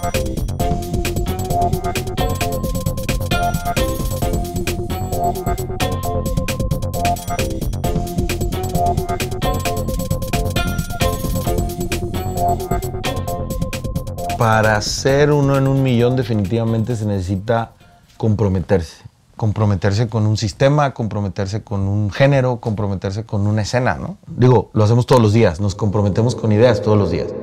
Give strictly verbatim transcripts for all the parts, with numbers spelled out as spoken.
Para ser uno en un millón definitivamente se necesita comprometerse. Comprometerse con un sistema, comprometerse con un género, comprometerse con una escena, ¿no? Digo, lo hacemos todos los días, nos comprometemos con ideas todos los días.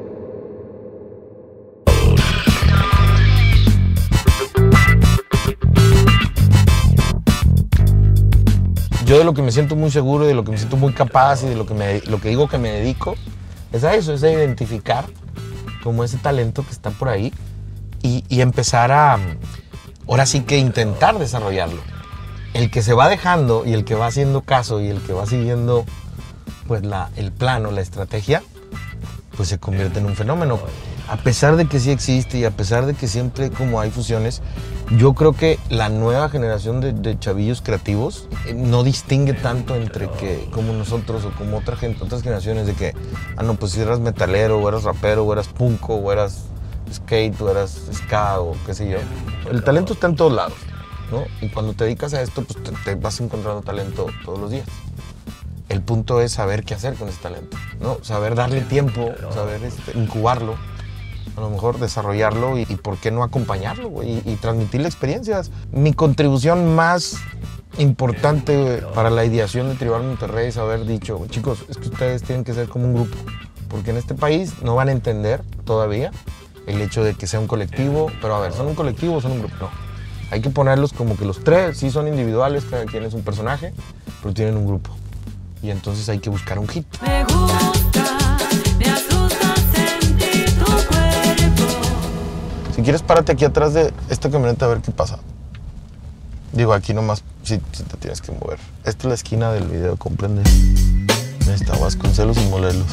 Yo de lo que me siento muy seguro, de lo que me siento muy capaz y de lo que, me, lo que digo que me dedico es a eso, es a identificar como ese talento que está por ahí y, y empezar a, ahora sí que intentar desarrollarlo. El que se va dejando y el que va haciendo caso y el que va siguiendo pues la, el plano, la estrategia, pues se convierte en un fenómeno. A pesar de que sí existe y a pesar de que siempre como hay fusiones, yo creo que la nueva generación de, de chavillos creativos eh, no distingue tanto entre que como nosotros o como otra gente, otras generaciones de que, ah no, pues si eras metalero o eras rapero o eras punko o eras skate o eras ska o qué sé yo. El talento está en todos lados, ¿no? Y cuando te dedicas a esto, pues te, te vas encontrando talento todos los días. El punto es saber qué hacer con ese talento, ¿no? Saber darle tiempo, saber este, incubarlo, a lo mejor desarrollarlo y, y por qué no acompañarlo, güey, y, y transmitirle experiencias. Mi contribución más importante, güey, para la ideación de Tribal Monterrey es haber dicho, chicos, es que ustedes tienen que ser como un grupo, porque en este país no van a entender todavía el hecho de que sea un colectivo, pero a ver, ¿son un colectivo o son un grupo? No. Hay que ponerlos como que los tres, sí son individuales, cada quien es un personaje, pero tienen un grupo. Y entonces hay que buscar un hit. Me gusta, me asusta sentir tu cuerpo. Si quieres, párate aquí atrás de esta camioneta a ver qué pasa. Digo, aquí nomás sí, sí te tienes que mover. Esta es la esquina del video, ¿comprendes? Esta, Vasconcelos y Morelos.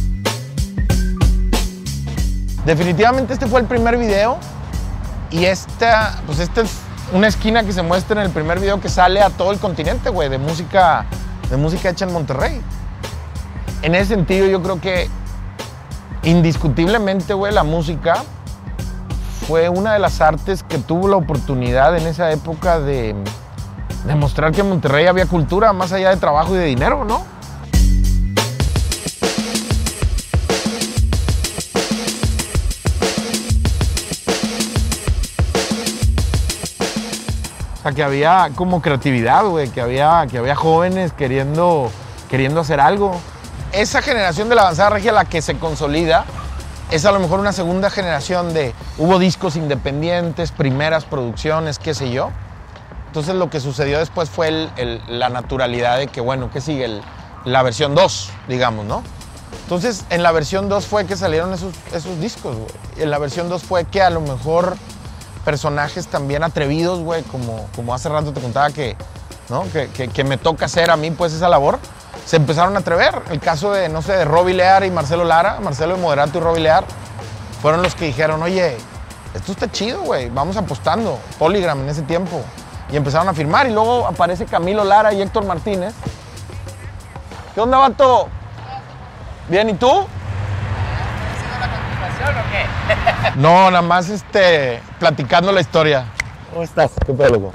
Definitivamente este fue el primer video. Y esta, pues esta es una esquina que se muestra en el primer video que sale a todo el continente, güey, de música, de música hecha en Monterrey. En ese sentido, yo creo que indiscutiblemente, güey, la música fue una de las artes que tuvo la oportunidad en esa época de demostrar que en Monterrey había cultura más allá de trabajo y de dinero, ¿no? O sea, que había como creatividad, güey, que había, que había jóvenes queriendo, queriendo hacer algo. Esa generación de la avanzada regia, la que se consolida, es a lo mejor una segunda generación de... Hubo discos independientes, primeras producciones, qué sé yo. Entonces lo que sucedió después fue el, el, la naturalidad de que, bueno, ¿qué sigue? El, la versión dos, digamos, ¿no? Entonces en la versión dos fue que salieron esos, esos discos, güey. En la versión dos fue que a lo mejor personajes también atrevidos, güey, como, como hace rato te contaba que, ¿no? que, que, que me toca hacer a mí, pues, esa labor, se empezaron a atrever. El caso de, no sé, de Robbie Lear y Marcelo Lara, Marcelo de Moderato y Robbie Lear, fueron los que dijeron, oye, esto está chido, güey, vamos apostando. Polygram en ese tiempo. Y empezaron a firmar y luego aparece Camilo Lara y Héctor Martínez. ¿Qué onda, vato? ¿Bien, y tú? ¿Haciendo la continuación o qué? No, nada más este, platicando la historia. ¿Cómo estás? ¿Qué pedo, loco?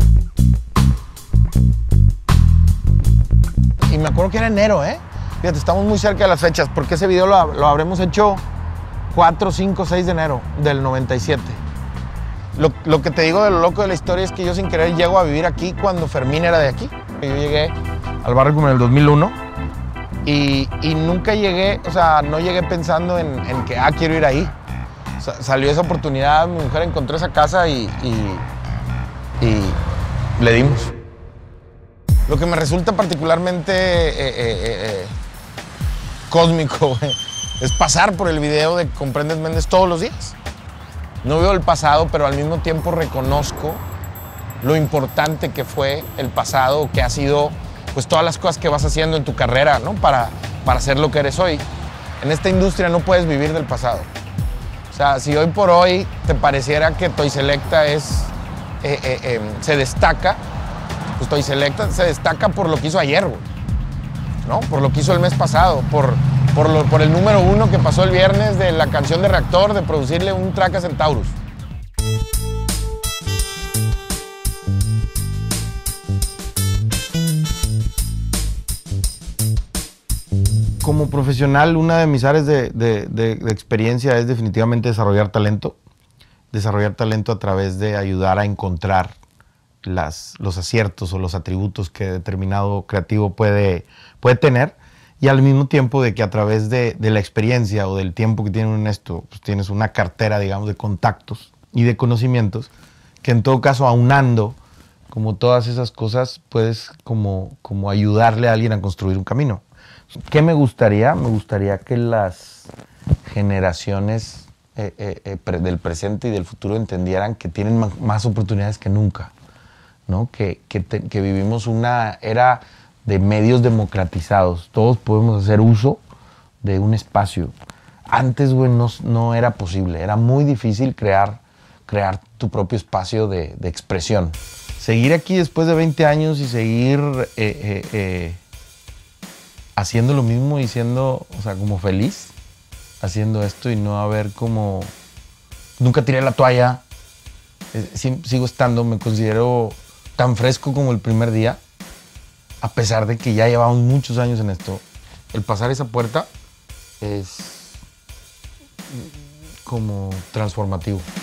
Y me acuerdo que era enero, ¿eh? Fíjate, estamos muy cerca de las fechas, porque ese video lo, lo habremos hecho cuatro, cinco, seis de enero del noventa y siete. Lo, lo que te digo de lo loco de la historia es que yo sin querer llego a vivir aquí cuando Fermín era de aquí. Yo llegué al barrio como en el dos mil uno y, y nunca llegué, o sea, no llegué pensando en, en que, ah, quiero ir ahí. O sea, salió esa oportunidad, mi mujer encontró esa casa y, y, y le dimos. Lo que me resulta particularmente eh, eh, eh, cósmico, güey, es pasar por el video de Comprendes Méndez todos los días. No veo el pasado, pero al mismo tiempo reconozco lo importante que fue el pasado, que ha sido pues todas las cosas que vas haciendo en tu carrera, ¿no? Para, para ser lo que eres hoy. En esta industria no puedes vivir del pasado. O sea, si hoy por hoy te pareciera que Toy Selecta es, eh, eh, eh, se destaca, pues Toy Selecta se destaca por lo que hizo ayer, güey, ¿no? Por lo que hizo el mes pasado, por, por, lo, por el número uno que pasó el viernes de la canción de Reactor, de producirle un track a Centaurus. Como profesional, una de mis áreas de, de, de, de experiencia es definitivamente desarrollar talento. Desarrollar talento a través de ayudar a encontrar las, los aciertos o los atributos que determinado creativo puede, puede tener. Y al mismo tiempo de que a través de, de la experiencia o del tiempo que tienen en esto, pues tienes una cartera, digamos, de contactos y de conocimientos que en todo caso, aunando como todas esas cosas, puedes como, como ayudarle a alguien a construir un camino. ¿Qué me gustaría? Me gustaría que las generaciones eh, eh, eh, pre del presente y del futuro entendieran que tienen más, más oportunidades que nunca, ¿no? Que, que, te, que vivimos una era de medios democratizados. Todos podemos hacer uso de un espacio. Antes, güey, no, no era posible. Era muy difícil crear, crear tu propio espacio de, de expresión. Seguir aquí después de veinte años y seguir... Eh, eh, eh, haciendo lo mismo y siendo, o sea, como feliz haciendo esto y no haber como... Nunca tiré la toalla, eh, sigo estando, me considero tan fresco como el primer día, a pesar de que ya llevamos muchos años en esto. El pasar esa puerta es como transformativo.